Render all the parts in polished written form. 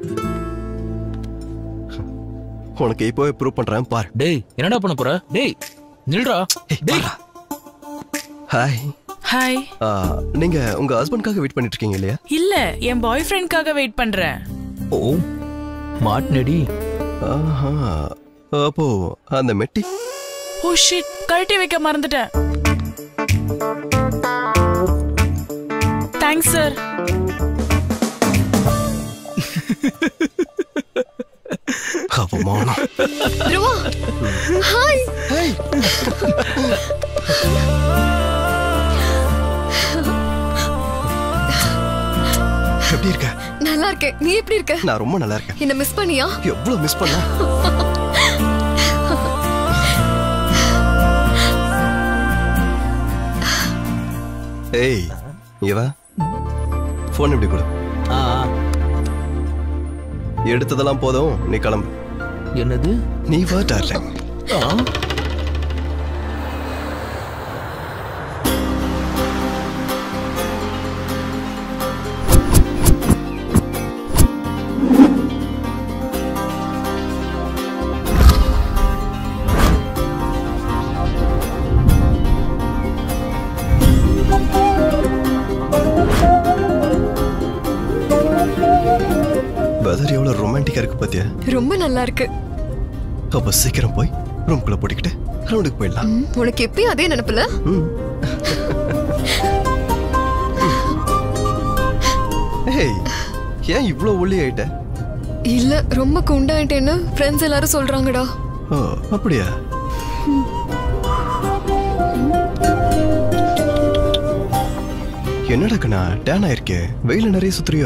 உனக்கு இப்போவே ப்ரூவ் பண்றேன் பாரு. டேய் என்னடா பண்ண போற? டேய் நில்றா. டேய் ஹாய். ஹாய். நீங்க உங்க ஹஸ்பண்ட்காக வெயிட் பண்ணிட்டு இருக்கீங்க இல்லையா? இல்ல, என் பாய் ஃப்ரெண்ட்காக வெயிட் பண்றேன். ஓ மாட்னடி. அப்போ அந்த மெட்டி. ஓ ஷிட், கழட்டி வைக்க மறந்துட்டேன். Thanks sir. அவமானம். த்ருவா ஹாய். ஹாய். எப்படி இருக்க? நல்லா இருக்கேன். நீ எப்படி இருக்க? நான் ரொம்ப நல்லா இருக்கேன். என்ன மிஸ் பண்ணியா? எவ்வளவு மிஸ் பண்ண. ஏய் இவா போன் எப்படி கொடு. எடுத்ததெல்லாம் போதும், நீ கிளம்பு. என்னது? நீ வா டார்லிங். வெதர் எவ்வளவு ரொமான்டிக்கா இருக்கு பாத்தியா? ரொம்ப நல்லா இருக்கு. அப்ப சீக்கிரம் போய் ரூம்குள்ள போட்டுக்கிட்டு ரவுண்டுக்கு போயிடலாம். உனக்கு எப்பயும் அதே நினைப்புல? ஏய் ஏன் இவ்வளவு ஒல்லி ஆயிட்ட? இல்ல, ரொம்ப குண்டாயிட்டேன்னு ஃப்ரெண்ட்ஸ் எல்லாரும் சொல்றாங்கடா. ஓ அப்படியா? என்னடா கண்ணா டேன் ஆயிருக்கே, வெயில நிறைய சுத்துறியோ?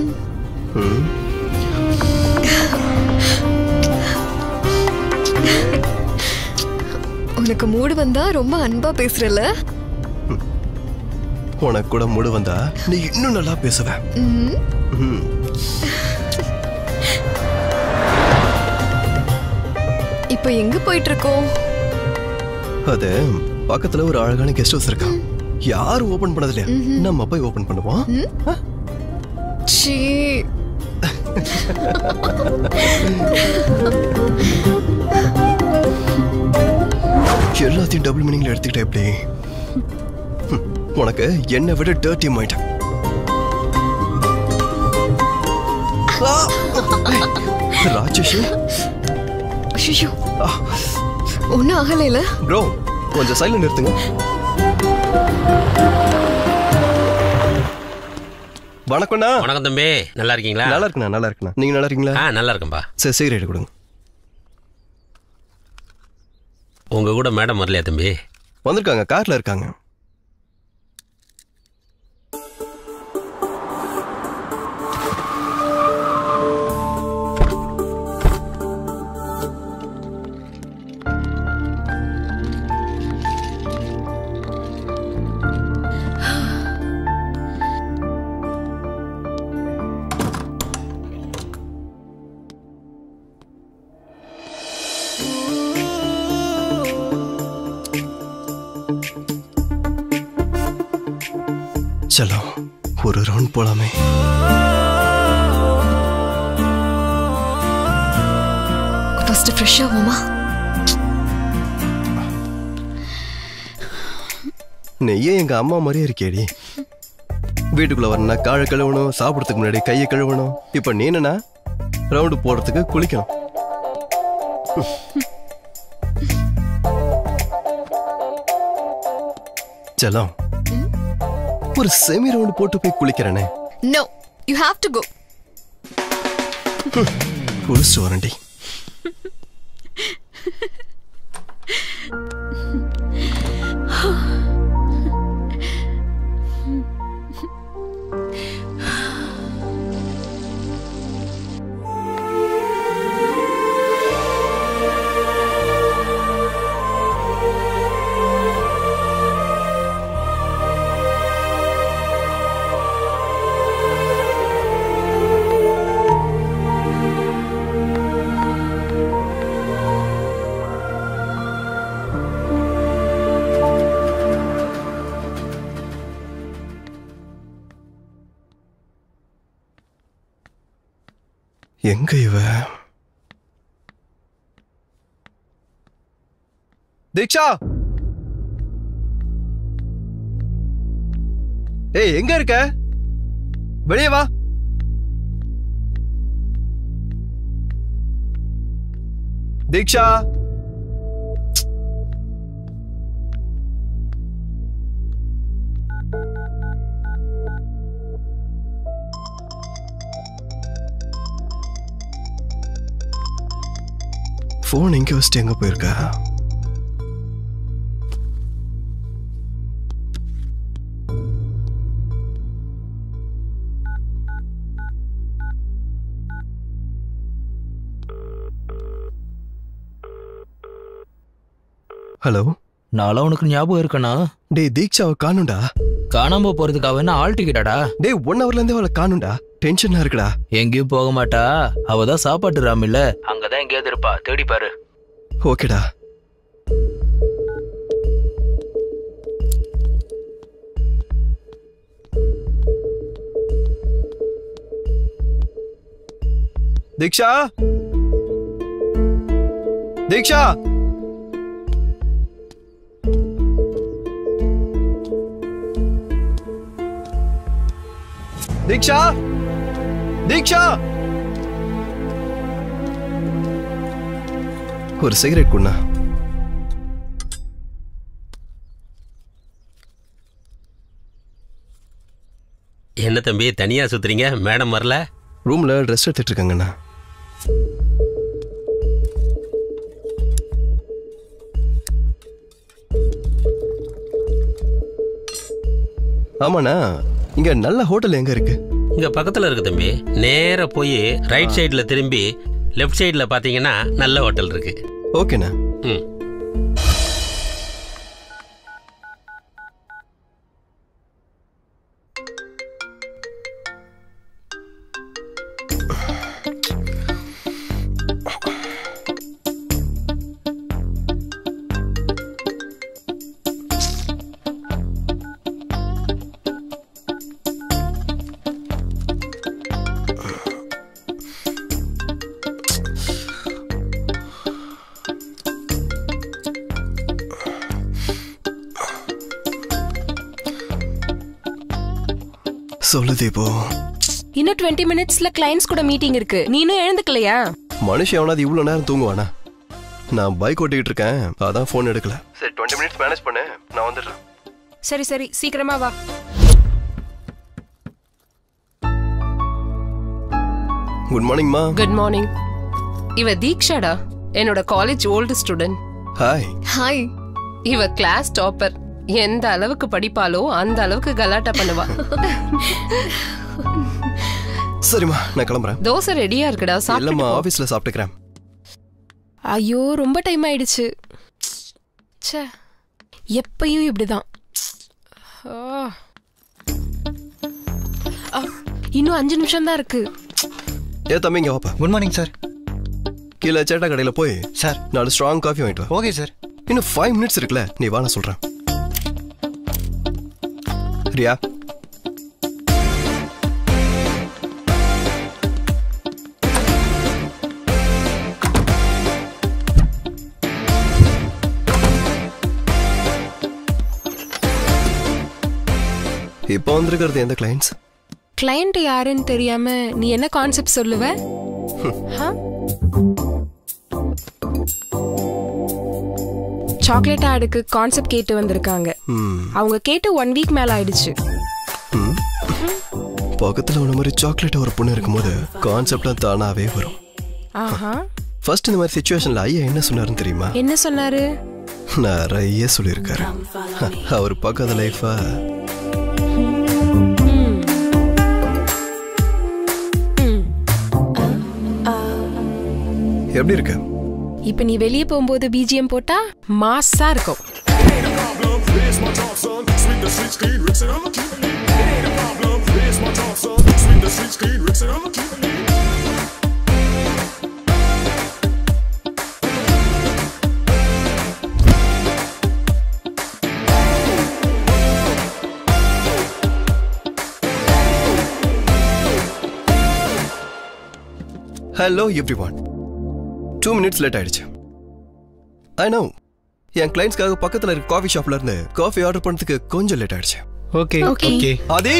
உனக்கு மூடு வந்தா ரொம்ப அன்பா பேசுறல. உனக்கு கூட மூடு வந்தா நீ இன்னும் நல்லா பேசுவ. இப்போ எங்க போயிட்டு இருக்கோம்? அது பக்கத்துல ஒரு அழகான கெஸ்ட் ஹவுஸ் இருக்கா. யாரும் ஓபன் பண்ணது இல்லையா? நம்ம போய் ஓபன் பண்ணுவோம். சீ. எல்லாத்தையும் டபுள் மீனிங்ல எடுத்துக்கிட்டே எப்படி? உனக்கு என்னை விட டர்ட்டி மைண்ட். ராஜேஷ் ஐயோ ஒன்னும் ஆகலைல. ப்ரோ கொஞ்சம் சைலண்ட் நிறுத்துங்க. வணக்கம்ண்ணா. வணக்கம் தம்பி, நல்லா இருக்கீங்களா? நல்லா இருக்குண்ணா. நல்லா இருக்குண்ணா. நீங்க நல்லா இருக்கீங்களா? நல்லா இருக்கேன்பா. சரி சிகரெட் கொடுங்க. உங்க கூட மேடம் வரலையா தம்பி? வந்திருக்காங்க, கார்ல இருக்காங்க. चलो ஒரு ரவுண்ட் போலாமே. ஃபர்ஸ்ட் ஃப்ரெஷ் ஆவோமா? நீயே எங்க அம்மா மாதிரியே இருக்கேடி. வீட்டுக்குள்ள வரணும்னா காலை கழுவணும், சாப்பிடறதுக்கு முன்னாடி கையை கழுவணும். இப்ப நீ என்னன்னா ரவுண்டு போடுறதுக்கு குளிக்கணும். चलो ஒரு செமி ரவுண்ட் போட்டு போய் குளிக்கிறேனே. No, you have to go. குளிச்சு வரண்டி. எங்க இவ? தீக்ஷா, ஏய் எங்க இருக்க? வெளியே வா. தீக்ஷா, போன் எங்க வச்சுட்டு எங்க போயிருக்கா? ஹலோ, நான்லாம் உனக்கு ஞாபகம் இருக்கனா? டேய் தீக்ஷாவை காணும்டா. காணாம போறதுக்காக என்ன ஆள் டிக்கெட்டாடா? டேய் 1 hourல இருந்தே அவளை காணும்டா. டென்ஷனா இருக்குடா. எங்கேயும் போக மாட்டா. அவதான் சாப்பாட்டு ராமில்ல, அங்கதான் எங்கேயாவது இருப்பா, தேடி பாரு. ஓகேடா. தீக்ஷா, தீக்ஷா, தீக்ஷா, தீக்ஷா, ஒரு சிகரெட் குண்ணா. என்ன தம்பி தனியா சுத்துறீங்க? மேடம் வரல? ரூம்ல ட்ரெஸ் எடுத்துட்டு இருக்காங்கண்ணா. ஆமாண்ணா, இங்க நல்ல ஹோட்டல் எங்க இருக்கு? இங்க பக்கத்துல இருக்கு தம்பி. நேரா போய் ரைட் சைடுல திரும்பி லெஃப்ட் சைடுல பாத்தீங்கன்னா நல்ல ஹோட்டல் இருக்கு. ஓகேண்ணா. ம். சொல்லு தீபு. இன்னும் 20 minutesல கிளையன்ட்ஸ் கூட மீட்டிங் இருக்கு. நீனும் எழுந்துக்கலையா? மனுஷன் எவனாவது இவ்வளவு நேரம் தூங்குவானா? நான் பைக் ஓட்டிட்டு இருக்கேன், அதான் போன் எடுக்கல. சரி 20 minutes மேனேஜ் பண்ணு, நான் வந்துடுறேன். சரி சரி, சீக்கிரமா வா. குட் மார்னிங்மா. Good morning. இவ தீக்ஷாடா, என்னோட college old student. Hi. Hi. இவ கிளாஸ் டாப்பர். எந்த அளவுக்கு படிப்பாலோ அந்த அளவுக்கு கலாட்டா பண்ணுவா. சரிம்மா, நான் கிளம்புறேன். தோசை ரெடியா இருக்குடா, இல்லம்மா, சாப்பிடுமா? ஆபீஸ்ல சாப்பிட்டுக்கிறேன். ஐயோ ரொம்ப டைம் ஆயிடுச்சு. ச்சே, எப்பயும் இப்படிதான். இன்னும் 5 நிமிஷம் தான் இருக்கு. ஏ தம்பி, இங்க வாப்பா. Good morning sir. கீழே சேட்டா கடையில போய் சார் 4 ஸ்ட்ராங் காஃபி வாங்கிட்டு வா. Okay sir. இன்னும் 5 minutes இருக்குல்ல, நீ வா, நான் சொல்றேன். ரியா, இப்போ வந்திருக்கிறது எந்த கிளைண்ட்ஸ்? கிளையண்ட் யாருன்னு தெரியாம நீ என்ன கான்செப்ட் சொல்லுவ? சாக்லேட் ஆடுக்கு கான்செப்ட் கேட்டு வந்திருக்காங்க. அவங்க கேட்டு 1 week மேல ஆயிடுச்சு. பக்கத்துல உன மாதிரி சாக்லேட் ஒரு பொண்ணு இருக்கும்போது கான்செப்ட்லாம் தானாவே வரும். ஃபர்ஸ்ட் இந்த மாதிரி சிச்சுவேஷன்ல ஐயா என்ன சொன்னாருன்னு தெரியுமா? என்ன சொன்னாரு? நிறைய சொல்லியிருக்காரு. அவர் பக்கத்து லைஃபா எப்படி இருக்கு? இப்ப நீ வெளியே போகும்போது பிஜிஎம் போட்டா மாஸா இருக்கும். ஹலோ எவ்ரிவன் 2 minutes லேட் ஆயிடுச்சு. ஐ நோ என் கிளைண்ட்ஸ்க்காக பக்கத்துல இருக்க காஃபி ஷாப்ல இருந்து காஃபி ஆர்டர் பண்ணதுக்கு கொஞ்சம் லேட் ஆயிடுச்சு. Okay okay Aadhi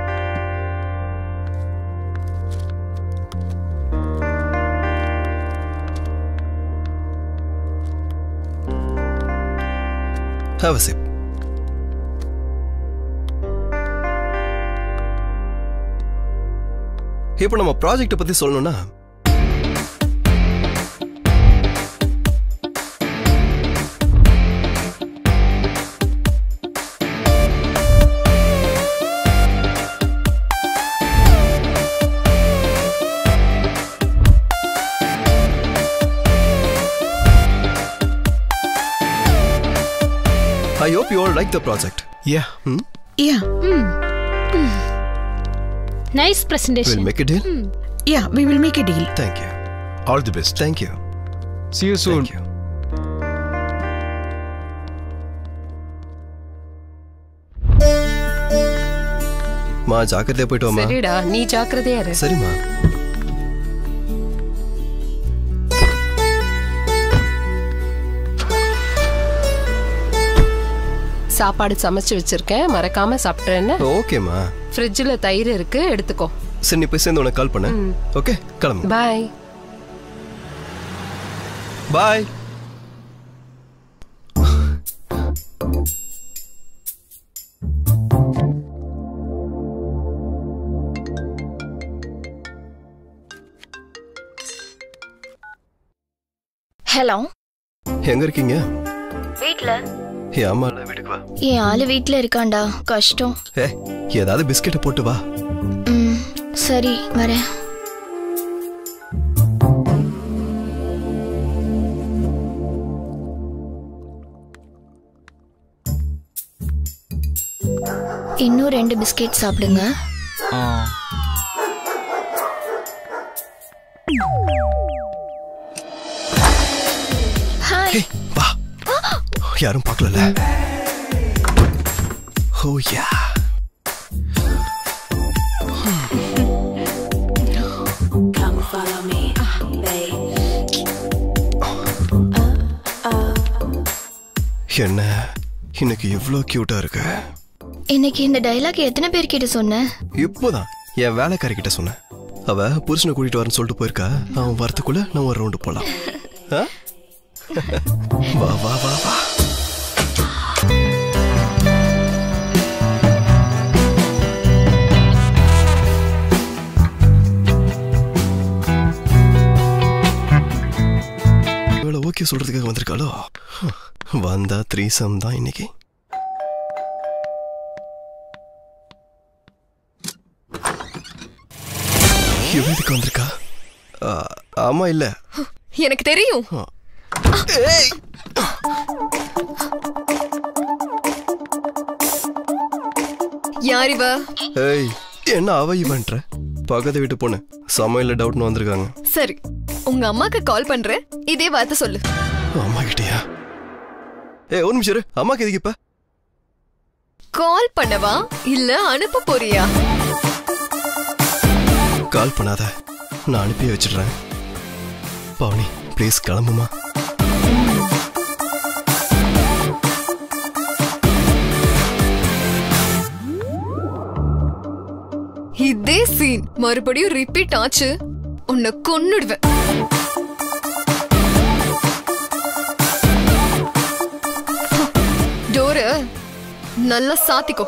have a sip. இப்போ நம்ம ப்ராஜெக்ட் பத்தி சொல்லணும்னா I hope you all like the project. Yeah. Yeah. Nice presentation. We'll make a deal. Yeah, we will make a deal. Thank you. All the best. Thank you. See you soon. Thank you. மா ஜாக்கிரதையா போயிட்டு வாமா. சரிடா, நீ ஜாக்கிரதையா இரு. சரிம்மா. சாப்பாடு சமைச்சு வச்சிருக்கேன், மறக்காம சாப்பிட்றேன்னு. ஓகேம்மா. ஃப்ரிட்ஜில் தயிர் இருக்கு, எடுத்துக்கோ. சரி நீ போய் சேர்ந்து உனக்கு கால் பண்ண. ஓகே கிளம்பு. பாய். பாய். ஹலோ, எங்க இருக்கீங்க? வீட்ல. ஏ அம்மா வீட்டுக்கு வா. என் ஆளு வீட்ல இருக்காண்டா, கஷ்டம். ஏதாவது பிஸ்கெட்டை போட்டு வா. சரி வரேன். இன்னும் 2 பிஸ்கெட் சாப்பிடுங்க. ஹாய். வா. யாரும் பார்க்கல. ஓ யா. என்ன இன்னைக்கு இவ்ளோ கியூட்டா இருக்கு. இன்னைக்கு இந்த டயலாக் எத்தனை பேர் கிட்ட சொன்ன? இப்போதான் என் வேலைக்காரி கிட்ட சொன்னேன். அவ புருஷனை கூட்டிட்டு வரேன்னு சொல்லிட்டு போயிருக்கா. அவன் வரத்துக்குள்ள நான் ஒரு ரவுண்டு போலாம். வா வா வா வா. இவ்வளவு ஓகே சொல்றதுக்காக வந்திருக்காளோ? வந்தா 3 தான் இன்னைக்கு. இவளுக்கு வந்திருக்கா? ஆமா இல்ல எனக்கு தெரியும். யார் இவ? ஏய் என்ன அவ இவன்ற? பக்கத்து வீட்டு பொண்ணு சமையல்ல டவுட்னு வந்திருக்காங்க. சரி உங்க அம்மாக்கு கால் பண்றேன், இதே வார்த்தை சொல்லு. அம்மா கிட்டயா? ஏய் ஒரு நிமிஷம் இரு. அம்மாக்கு எதுக்கு இப்ப கால் பண்ணவா இல்ல அனுப்ப போறியா? கால் பண்ணாத, நான் அனுப்பி வச்சிடுறேன். பவுனி ப்ளீஸ் கிளம்புமா. இதே சீன் மறுபடியும் ரிப்பீட் ஆச்சு, உன்னை கொன்னுடுவேன். டோரு நல்லா சாத்திக்கோ.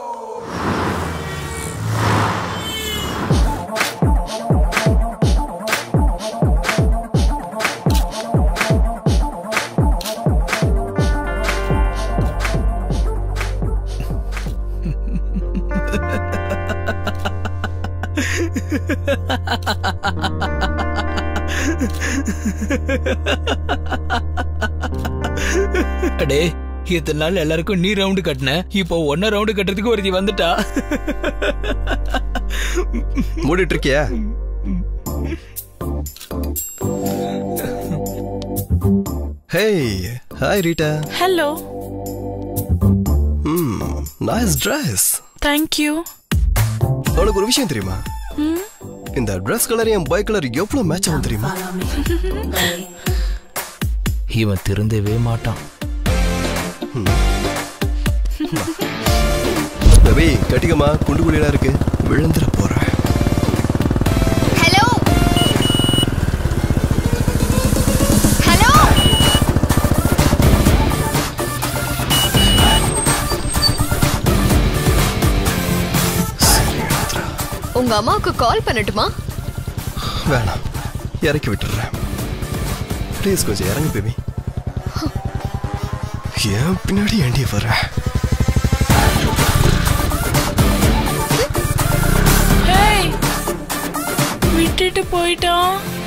அடே இத்தனை நாள் எல்லாருக்கும் நீ ரவுண்டு கட்டின, இப்போ 1 ரவுண்டு கட்டுறதுக்கு ஒருத்தி வந்துட்டா. மூடிட்டு இருக்கியா? Hey hi Rita. Hello. Nice dress. Thank you. உனக்கு ஒரு விஷயம் தெரியுமா? இந்த ட்ரெஸ் கலர் என் பாய் கலர் எவ்வளவு மேட்ச் ஆகும் தெரியுமா? இவன் திருந்தவே மாட்டான். பேபி கட்டிக்கமா, குண்டு குழியெல்லாம் இருக்கு, விழுந்துட போறேன். ஹலோ ஹலோ உங்க அம்மாவுக்கு கால் பண்ணட்டுமா? வேணாம், இறக்கி விட்டுறேன். ப்ளீஸ் கொஞ்சம் இறங்கு பேபி. ஏன் பின்னாடி ஏண்டி வர? விட்டுட்டு போயிட்டான்.